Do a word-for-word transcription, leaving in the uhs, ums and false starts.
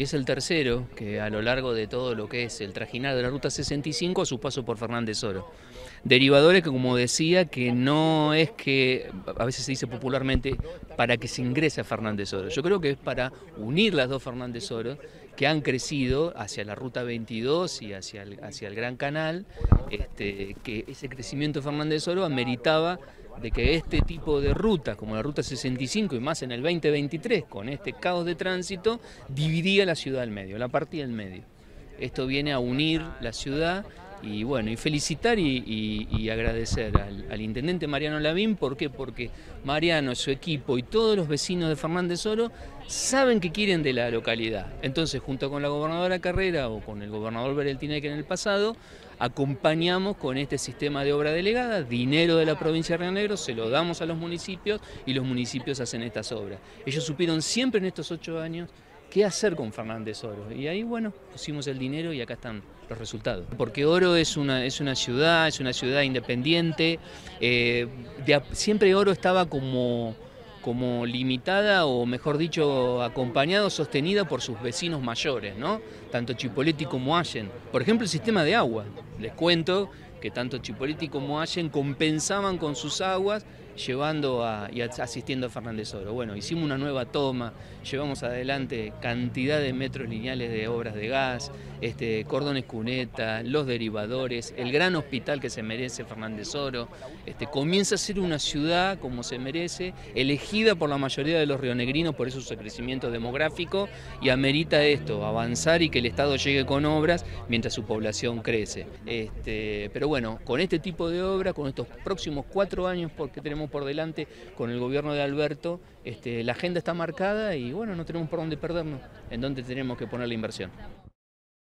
Y es el tercero que a lo largo de todo lo que es el trajinar de la Ruta sesenta y cinco a su paso por Fernández Oro. Derivadores que, como decía, que no es que, a veces se dice popularmente, para que se ingrese a Fernández Oro. Yo creo que es para unir las dos Fernández Oro que han crecido hacia la Ruta veintidós y hacia el, hacia el Gran Canal, este, que ese crecimiento de Fernández Oro ameritaba de que este tipo de rutas, como la Ruta sesenta y cinco y más en el veinte veintitrés, con este caos de tránsito, dividía la ciudad al medio, la partía al medio. Esto viene a unir la ciudad y bueno, y felicitar y, y, y agradecer al, al intendente Mariano Lavín. ¿Por qué? Porque Mariano, su equipo y todos los vecinos de Fernández Oro saben que quieren de la localidad. Entonces, junto con la gobernadora Carrera o con el gobernador Bereltinec en el pasado, acompañamos con este sistema de obra delegada, dinero de la provincia de Río Negro, se lo damos a los municipios y los municipios hacen estas obras. Ellos supieron siempre en estos ocho años qué hacer con Fernández Oro. Y ahí, bueno, pusimos el dinero y acá están los resultados. Porque Oro es una, es una ciudad, es una ciudad independiente. Eh, de, siempre Oro estaba como, como limitada, o mejor dicho, acompañada o sostenida por sus vecinos mayores, ¿no? Tanto Chipoleti como Allen. Por ejemplo, el sistema de agua. Les cuento que tanto Chipoleti como Allen compensaban con sus aguas llevando a, y asistiendo a Fernández Oro. Bueno, hicimos una nueva toma, llevamos adelante cantidad de metros lineales de obras de gas, este, cordones cuneta, los derivadores, el gran hospital que se merece Fernández Oro. Este, comienza a ser una ciudad como se merece, elegida por la mayoría de los rionegrinos por eso su crecimiento demográfico, y amerita esto, avanzar y que el Estado llegue con obras mientras su población crece. Este, pero bueno, con este tipo de obra, con estos próximos cuatro años porque tenemos por delante con el gobierno de Alberto, este, la agenda está marcada y bueno, no tenemos por dónde perdernos, en dónde tenemos que poner la inversión.